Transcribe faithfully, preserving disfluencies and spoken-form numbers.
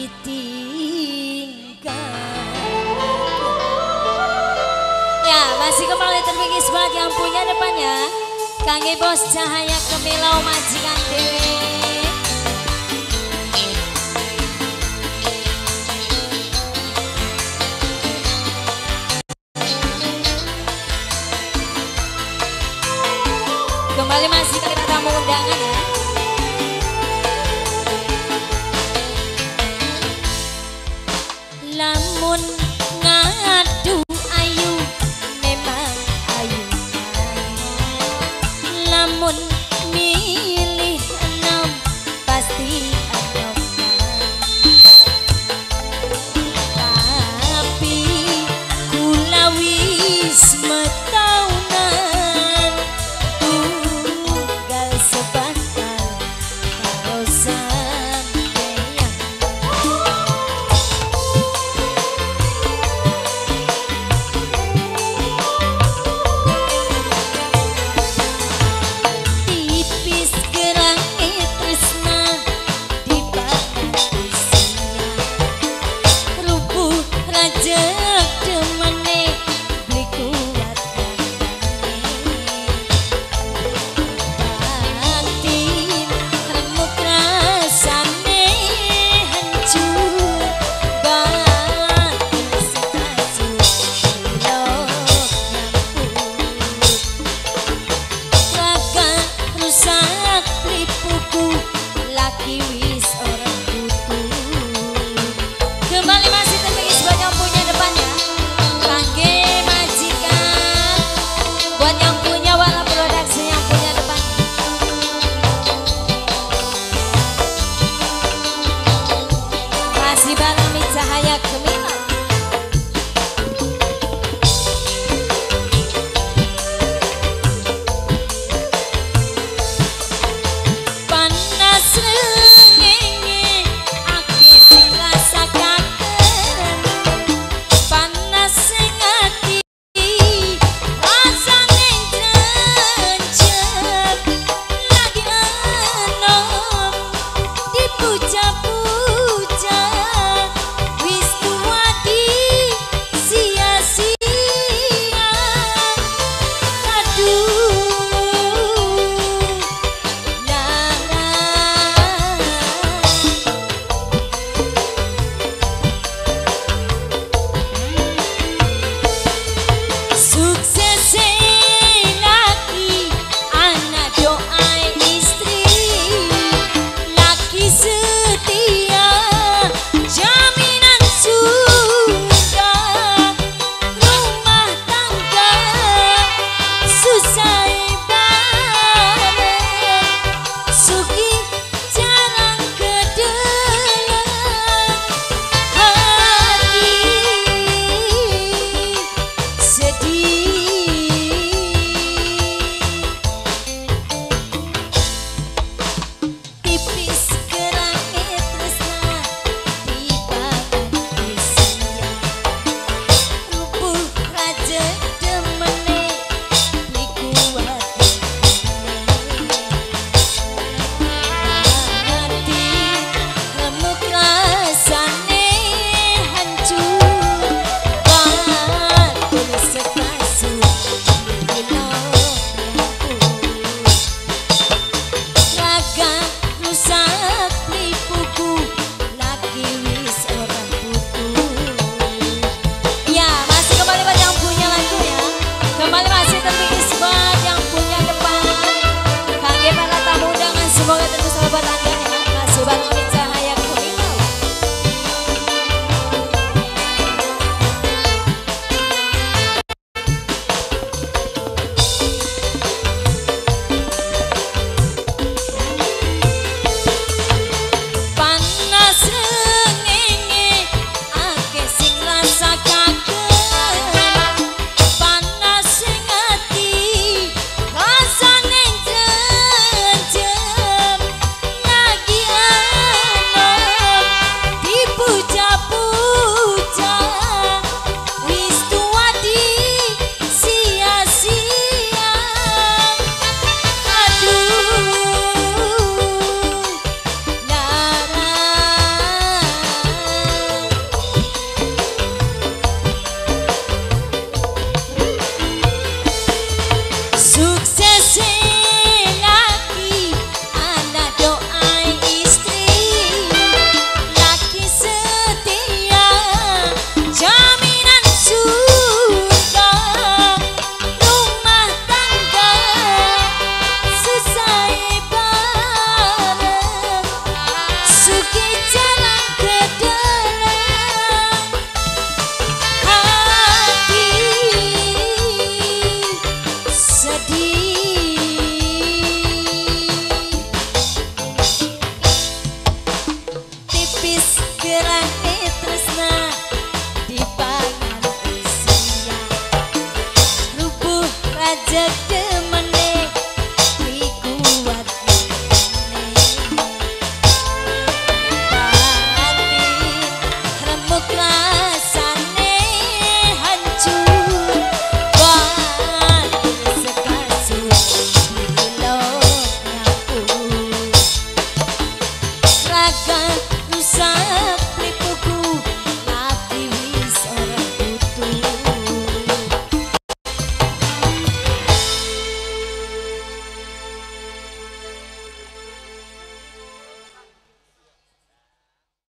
Ya, masih kembali terpikis buat yang punya depannya. Kangge Bos Cahaya Kemilau majikan dewe. Kembali masih kita tamu undangan ya. Lamun ngadu ayu memang ayu, lamun milih enam pasti enam, tapi kula wis metaunan tunggal sebatang karo sampeyan. Tipis gerang tresna di batisinya, rubuh rajek demene beli kuat batin remuk rasane hancur batin sekasur belok nyampur raga rusak lipuku laki wis orang butuh. Kembali masih terpikis buat yang punya depannya. Kangge majikan buat yang punya wala produksi yang punya depan. Masih Balami Cahaya Kemilau. Panas rengenge ake sing rasakaken, panas sing ati rasane jencep, lagi enom dipuja-puja wis tuwa Gerak